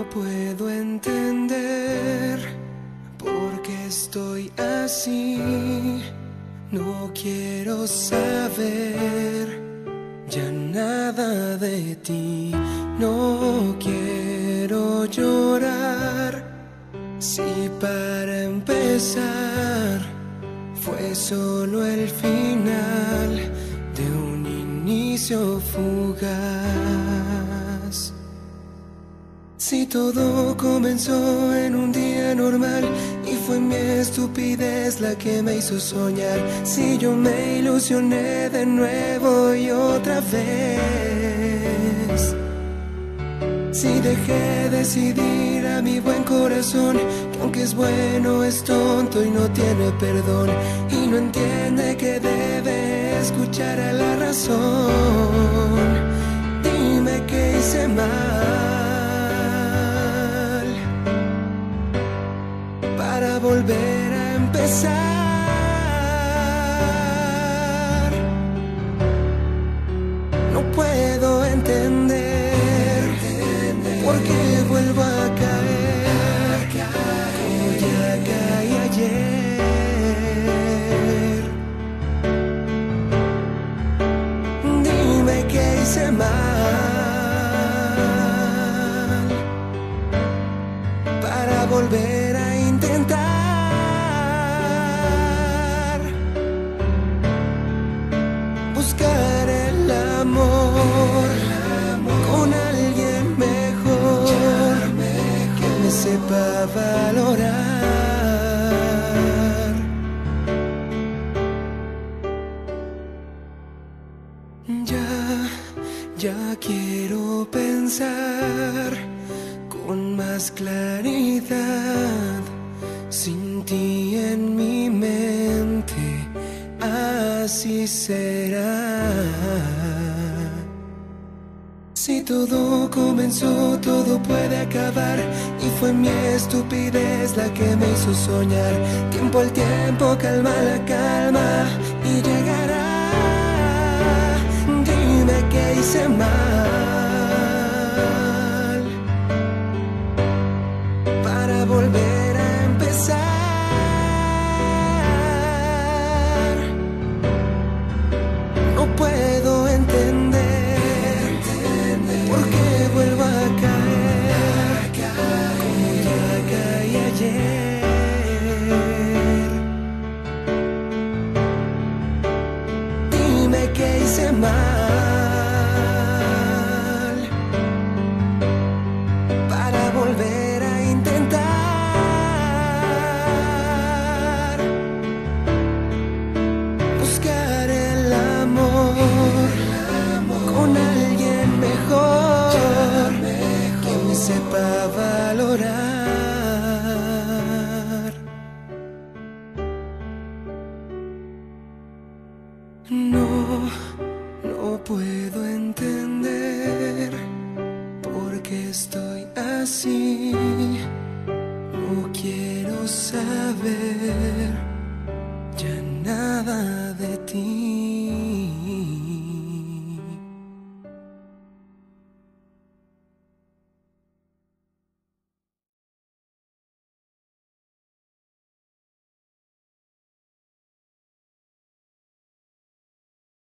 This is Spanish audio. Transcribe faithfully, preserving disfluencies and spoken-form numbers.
puedo entender por qué estoy así. No quiero saber ya nada de ti. No quiero llorar. Si para empezar fue solo el final de un inicio fugaz. Si todo comenzó en un día normal y fue mi estupidez la que me hizo soñar. Si yo me ilusioné de nuevo y otra vez. Si dejé decidir a mi buen corazón que aunque es bueno es tonto y no tiene perdón, y no entiende que debe escuchar a la razón. Dime qué hice mal para volver a empezar. No puedo entender por qué vuelvo a caer como ya caí ayer. Dime qué hice mal para volver a intentar buscar el amor con alguien mejor que me sepa valorar. Ya, ya quiero pensar con más claridad. Sin ti en mi mente, así será. Si todo comenzó, todo puede acabar, y fue mi estupidez la que me hizo soñar. Tiempo al tiempo, calma la calma, y llegará. Dime qué hice mal para volver a empezar. No puedo entender por qué vuelvo a caer como ya caí ayer. Dime qué hice mal para volver a intentar buscar el amor con alguien mejor que me sepa valorar. No, no puedo entender por qué estoy así. No quiero saber